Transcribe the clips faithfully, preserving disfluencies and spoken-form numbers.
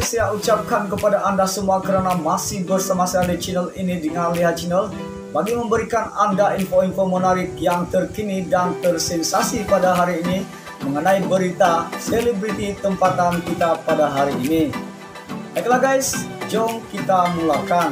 saya ucapkan kepada Anda semua karena masih bersama saya di channel ini dengan Lihat Channel bagi memberikan Anda info-info menarik yang terkini dan tersensasi pada hari ini mengenai berita selebriti tempatan kita pada hari ini. Baiklah guys, jom kita mulakan.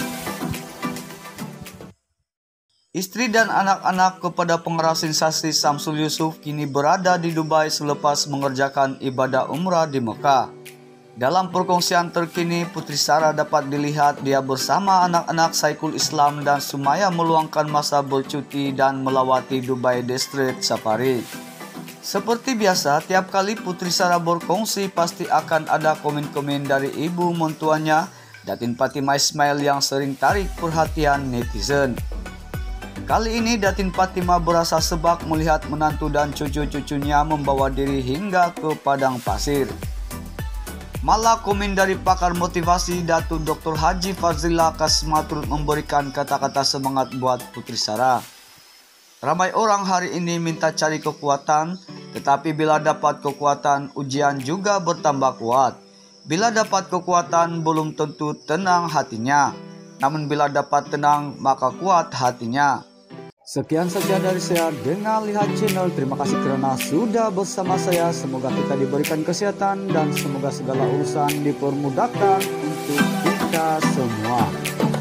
Istri dan anak-anak kepada pengeras sensasi Syamsul Yusuf kini berada di Dubai selepas mengerjakan ibadah umrah di Mekah. Dalam perkongsian terkini, Putri Sarah dapat dilihat dia bersama anak-anak Saiful Islam dan Sumaya meluangkan masa bercuti dan melawati Dubai Desert Safari. Seperti biasa, tiap kali Putri Sarah berkongsi pasti akan ada komen-komen dari ibu mentuanya, Datin Fatimah Ismail yang sering tarik perhatian netizen. Kali ini Datin Fatimah berasa sebak melihat menantu dan cucu-cucunya membawa diri hingga ke padang pasir. Malah komen dari pakar motivasi Datuk Doktor Haji Fazila Kasma turut memberikan kata-kata semangat buat Putri Sarah. Ramai orang hari ini minta cari kekuatan, tetapi bila dapat kekuatan ujian juga bertambah kuat. Bila dapat kekuatan belum tentu tenang hatinya, namun bila dapat tenang maka kuat hatinya. Sekian saja dari saya dengan Lihat Channel. Terima kasih karena sudah bersama saya. Semoga kita diberikan kesehatan dan semoga segala urusan dipermudahkan untuk kita semua.